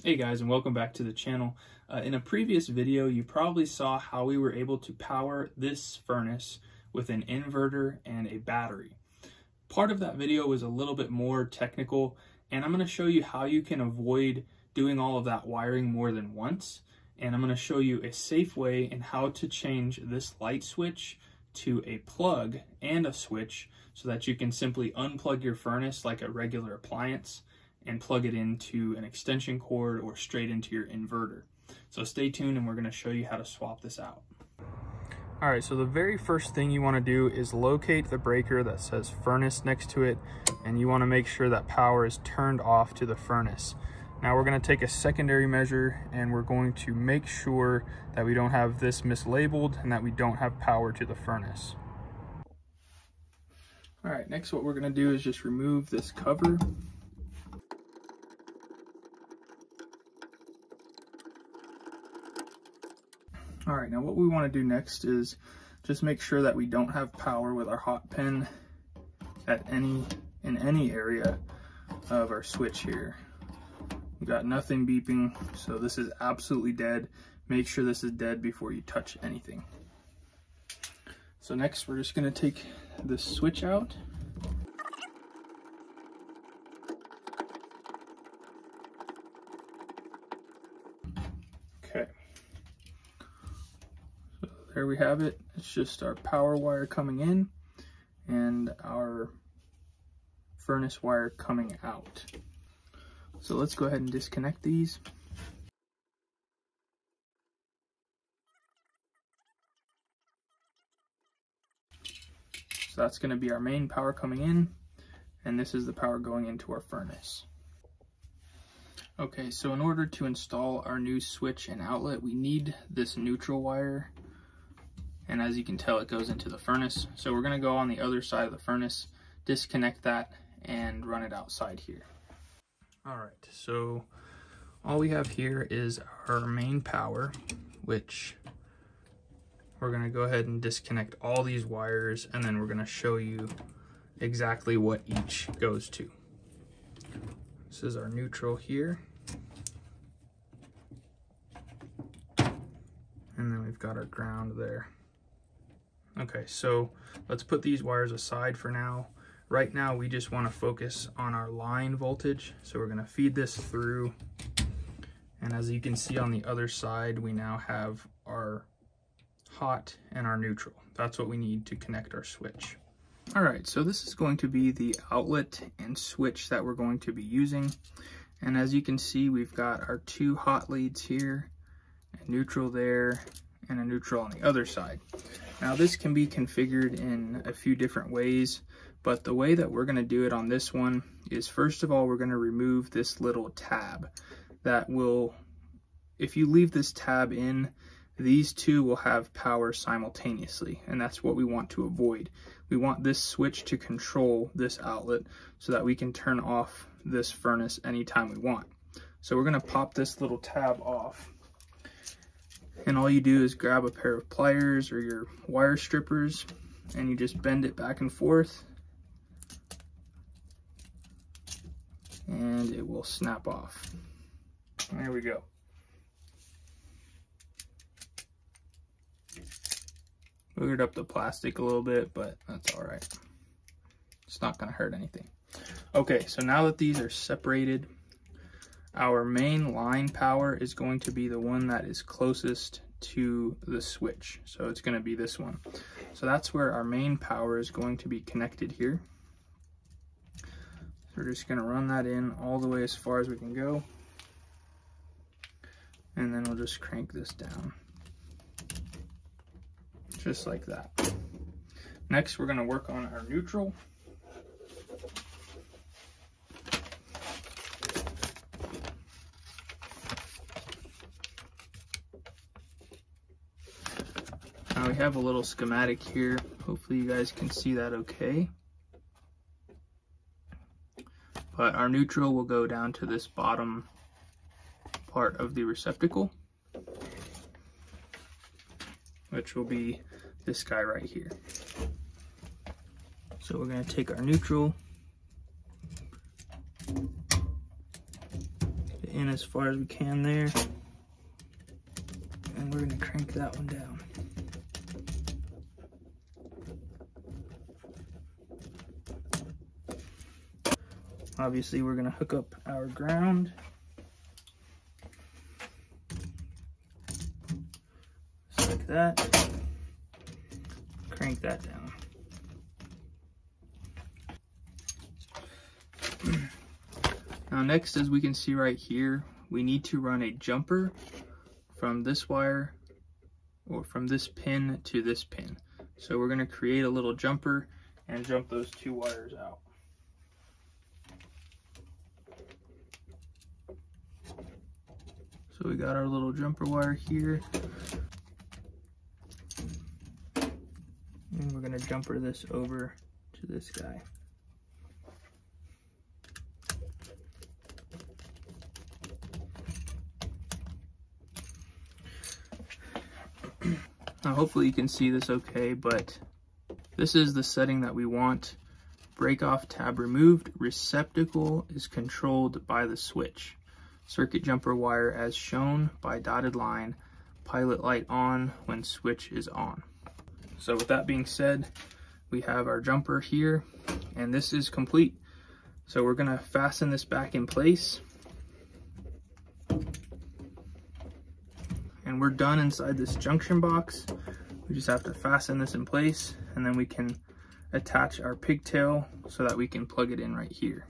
Hey guys, and welcome back to the channel. In a previous video, you probably saw how we were able to power this furnace with an inverter and a battery. Part of that video was a little bit more technical, and I'm going to show you how you can avoid doing all of that wiring more than once. And I'm going to show you a safe way in how to change this light switch to a plug and a switch so that you can simply unplug your furnace like a regular appliance and plug it into an extension cord or straight into your inverter. So stay tuned and we're going to show you how to swap this out. All right, so the very first thing you want to do is locate the breaker that says furnace next to it, and you want to make sure that power is turned off to the furnace. Now we're going to take a secondary measure and we're going to make sure that we don't have this mislabeled and that we don't have power to the furnace. All right, next what we're going to do is just remove this cover. All right, now what we want to do next is just make sure that we don't have power with our hot pen in any area of our switch here. We've got nothing beeping, so this is absolutely dead. Make sure this is dead before you touch anything. So next we're just going to take this switch out. Okay. There we have it. It's just our power wire coming in and our furnace wire coming out. So let's go ahead and disconnect these. So that's going to be our main power coming in, and this is the power going into our furnace. Okay, so in order to install our new switch and outlet, we need this neutral wire. And as you can tell, it goes into the furnace. So we're going to go on the other side of the furnace, disconnect that, and run it outside here. All right, so all we have here is our main power, which we're going to go ahead and disconnect all these wires, and then we're going to show you exactly what each goes to. This is our neutral here. And then we've got our ground there. Okay, so let's put these wires aside for now. Right now, we just want to focus on our line voltage. So we're going to feed this through. And as you can see on the other side, we now have our hot and our neutral. That's what we need to connect our switch. All right, so this is going to be the outlet and switch that we're going to be using. And as you can see, we've got our two hot leads here, a neutral there, and a neutral on the other side. Now this can be configured in a few different ways, but the way that we're going to do it on this one is, first of all, we're going to remove this little tab that will, if you leave this tab in, these two will have power simultaneously, and that's what we want to avoid. We want this switch to control this outlet so that we can turn off this furnace anytime we want. So we're going to pop this little tab off. And all you do is grab a pair of pliers or your wire strippers and you just bend it back and forth and it will snap off. There we go. Boogered up the plastic a little bit, but that's all right. It's not going to hurt anything. Okay, so now that these are separated, our main line power is going to be the one that is closest to the switch. So it's going to be this one. So that's where our main power is going to be connected here. So we're just going to run that in all the way as far as we can go. And then we'll just crank this down. Just like that. Next, we're going to work on our neutral. Now we have a little schematic here. Hopefully you guys can see that okay. But our neutral will go down to this bottom part of the receptacle, which will be this guy right here. So we're going to take our neutral, in as far as we can there. And we're gonna crank that one down. Obviously, we're gonna hook up our ground. Just like that. Crank that down. Now next, as we can see right here, we need to run a jumper from this wire or from this pin to this pin. So we're gonna create a little jumper and jump those two wires out. So we got our little jumper wire here. And we're gonna jumper this over to this guy. Now hopefully you can see this okay, but this is the setting that we want. Break off tab removed, receptacle is controlled by the switch. Circuit jumper wire as shown by dotted line, pilot light on when switch is on. So with that being said, we have our jumper here and this is complete. So we're gonna fasten this back in place. And we're done inside this junction box. We just have to fasten this in place and then we can attach our pigtail so that we can plug it in right here.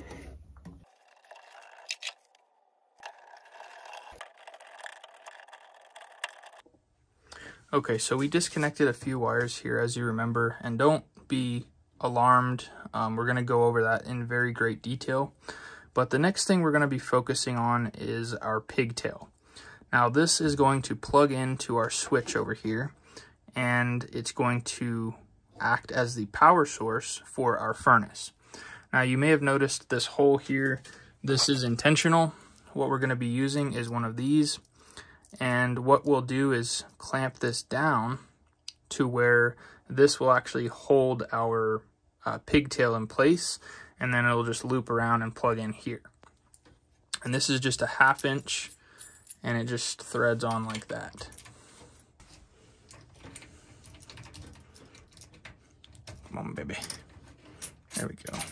Okay, so we disconnected a few wires here, as you remember, and don't be alarmed. We're gonna go over that in very great detail. But the next thing we're gonna be focusing on is our pigtail. Now this is going to plug into our switch over here, and it's going to act as the power source for our furnace. Now you may have noticed this hole here. This is intentional. What we're gonna be using is one of these. And what we'll do is clamp this down to where this will actually hold our pigtail in place, and then it'll just loop around and plug in here. And this is just a 1/2 inch, and it just threads on like that. Come on, baby. There we go.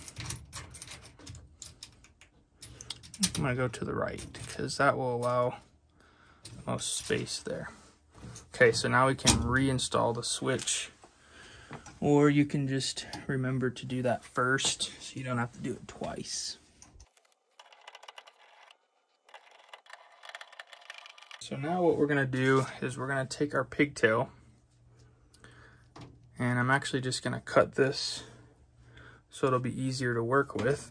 I'm gonna go to the right because that will allow most space there. Okay, so now we can reinstall the switch, or you can just remember to do that first so you don't have to do it twice. So now what we're gonna do is we're gonna take our pigtail, and I'm actually just gonna cut this so it'll be easier to work with.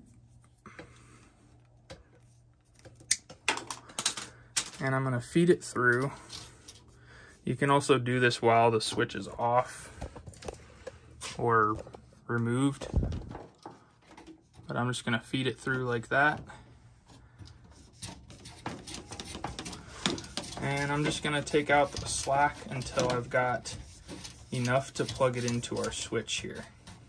And I'm gonna feed it through. You can also do this while the switch is off or removed, but I'm just gonna feed it through like that. And I'm just gonna take out the slack until I've got enough to plug it into our switch here.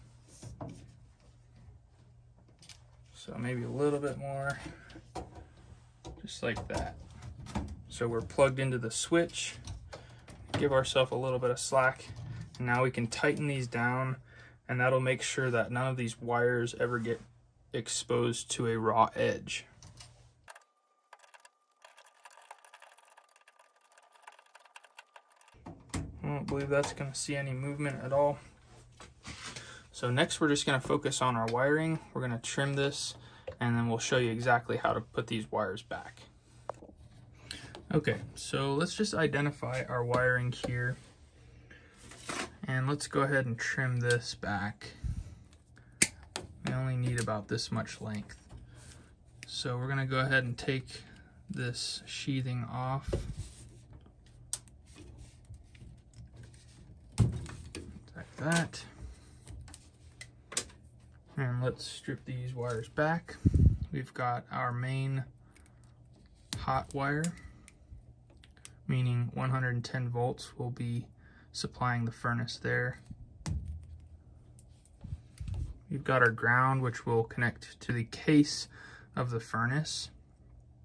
So maybe a little bit more, just like that. So we're plugged into the switch, give ourselves a little bit of slack, and now we can tighten these down, and that'll make sure that none of these wires ever get exposed to a raw edge. I don't believe that's going to see any movement at all. So next we're just going to focus on our wiring. We're going to trim this, and then we'll show you exactly how to put these wires back. Okay, so let's just identify our wiring here, and let's go ahead and trim this back. We only need about this much length. So we're gonna go ahead and take this sheathing off. Like that. And let's strip these wires back. We've got our main hot wire, meaning 110 volts will be supplying the furnace there. We've got our ground, which will connect to the case of the furnace.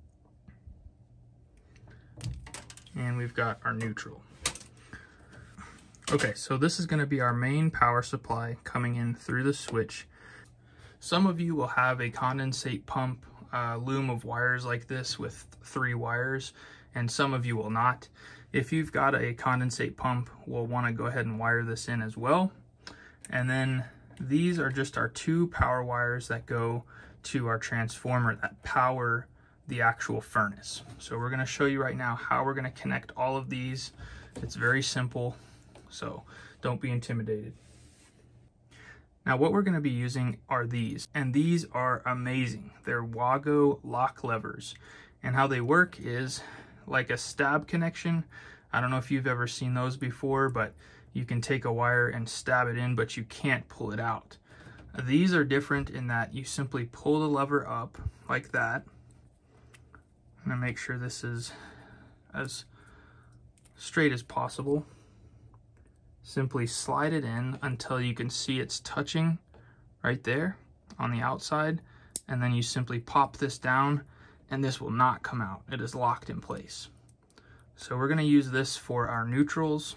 and we've got our neutral. Okay, so this is going to be our main power supply coming in through the switch. Some of you will have a condensate pump loom of wires like this with 3 wires, and some of you will not. If you've got a condensate pump, we'll want to go ahead and wire this in as well. And then these are just our 2 power wires that go to our transformer that power the actual furnace. So we're going to show you right now how we're going to connect all of these. It's very simple, so don't be intimidated. Now what we're going to be using are these, and these are amazing. They're Wago lock levers, and how they work is like a stab connection. I don't know if you've ever seen those before, but you can take a wire and stab it in, but you can't pull it out. These are different in that you simply pull the lever up like that. I'm going to make sure this is as straight as possible. Simply slide it in until you can see it's touching right there on the outside, and then you simply pop this down and this will not come out. It is locked in place. So we're going to use this for our neutrals.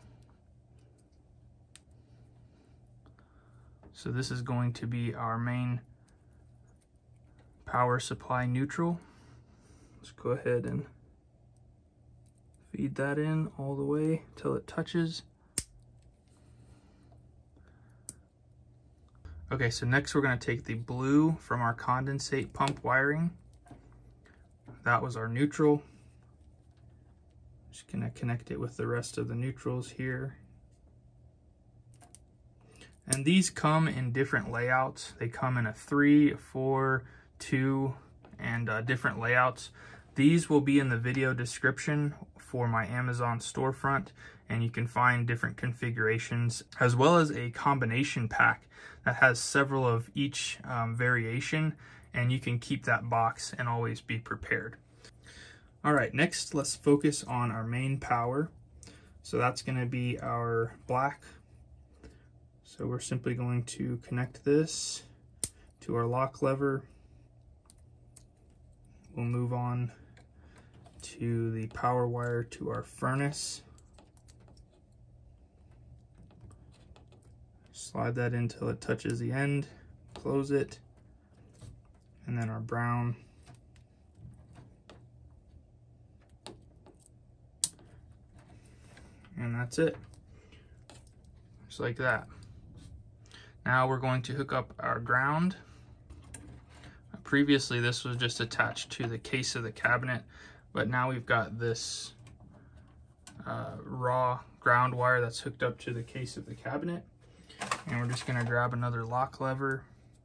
So this is going to be our main power supply neutral. Let's go ahead and feed that in all the way till it touches. Okay, so next we're going to take the blue from our condensate pump wiring. That was our neutral. Just going to connect it with the rest of the neutrals here. And these come in different layouts. They come in a 3, 4, 2, and different layouts. These will be in the video description for my Amazon storefront, and you can find different configurations, as well as a combination pack that has several of each variation, and you can keep that box and always be prepared. All right, next let's focus on our main power. So that's going to be our black. So we're simply going to connect this to our lock lever. We'll move on to the power wire to our furnace. Slide that in until it touches the end, close it, and then our brown. And that's it, just like that. Now we're going to hook up our ground. Previously this was just attached to the case of the cabinet, but now we've got this raw ground wire that's hooked up to the case of the cabinet. And we're just going to grab another lock lever.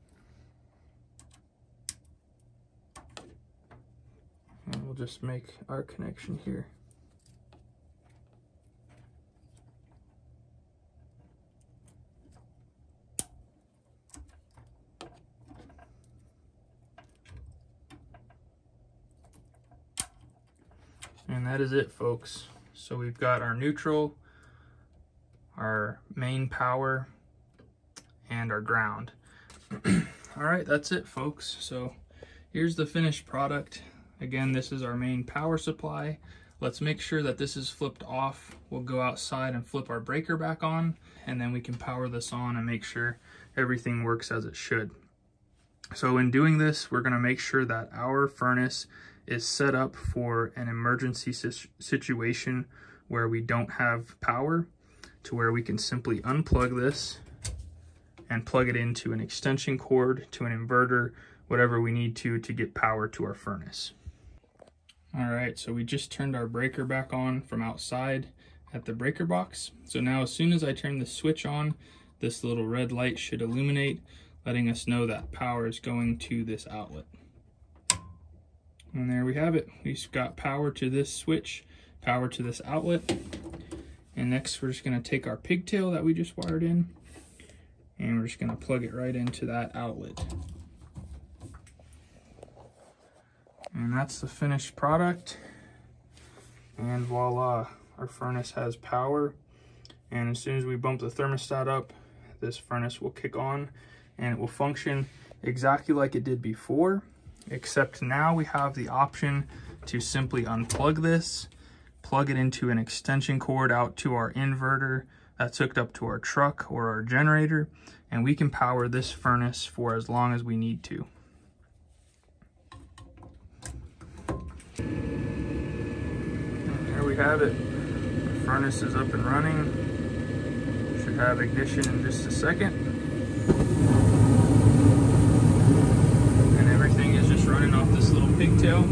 And we'll just make our connection here. And that is it, folks. So we've got our neutral, our main power, and our ground. All right, that's it, folks. So here's the finished product. Again, this is our main power supply. Let's make sure that this is flipped off. We'll go outside and flip our breaker back on, and then we can power this on and make sure everything works as it should. So in doing this, we're going to make sure that our furnace is set up for an emergency situation where we don't have power, to where we can simply unplug this and plug it into an extension cord, to an inverter, whatever we need to get power to our furnace. All right, so we just turned our breaker back on from outside at the breaker box. So now as soon as I turn the switch on, this little red light should illuminate, letting us know that power is going to this outlet. And there we have it. We've got power to this switch, power to this outlet. And next we're just going to take our pigtail that we just wired in, and we're just going to plug it right into that outlet. And that's the finished product. And voila, our furnace has power. And as soon as we bump the thermostat up, this furnace will kick on and it will function exactly like it did before, except now we have the option to simply unplug this, plug it into an extension cord out to our inverter that's hooked up to our truck or our generator, and we can power this furnace for as long as we need to. And there we have it. The furnace is up and running. Should have ignition in just a second. And everything is just running off this little pigtail.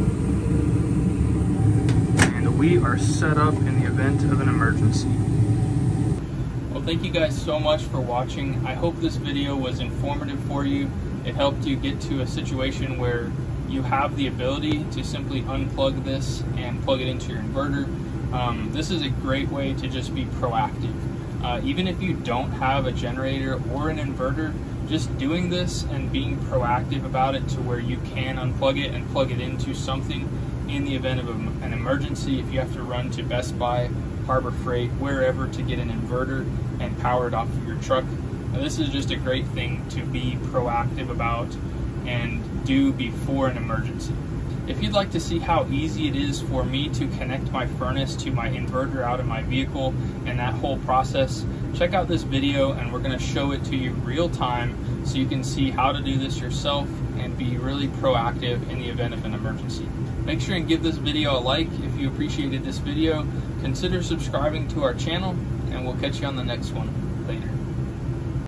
And we are set up in the event of an emergency. Well, thank you guys so much for watching. I hope this video was informative for you. It helped you get to a situation where you have the ability to simply unplug this and plug it into your inverter. This is a great way to just be proactive. Even if you don't have a generator or an inverter, just doing this and being proactive about it to where you can unplug it and plug it into something in the event of an emergency. If you have to run to Best Buy, Harbor Freight, wherever to get an inverter and power it off of your truck, this is just a great thing to be proactive about and do before an emergency. If you'd like to see how easy it is for me to connect my furnace to my inverter out of my vehicle and that whole process, check out this video and we're going to show it to you real time so you can see how to do this yourself and be really proactive in the event of an emergency. Make sure and give this video a like if you appreciated this video. Consider subscribing to our channel, and we'll catch you on the next one. Later.